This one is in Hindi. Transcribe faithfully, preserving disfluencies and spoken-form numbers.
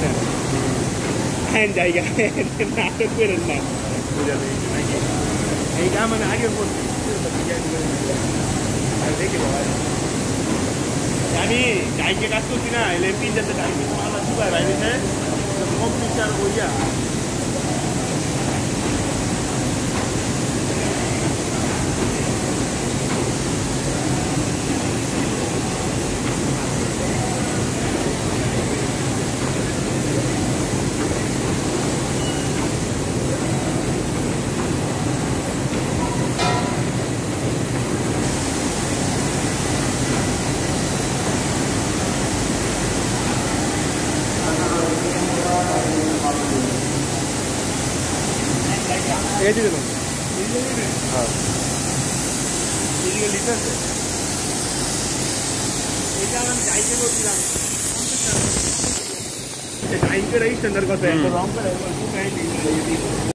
হ্যাঁ জায়গা নাটক করেন না বুঝা যায় নাকি এই কাম মানে আগে বলছি দেখি আমি ডাইকে কাজ করছি না এলএমপি যাতে ডাইকে মালা সুপার বাইরে কম্পিউটার বইয়া ये दे दो हाँ ये लीटर से ये क्या हम जाई के बोलते हैं ये जाई के रही स्टैंडर्ड का है तो रॉन्ग पर है तो कहीं नहीं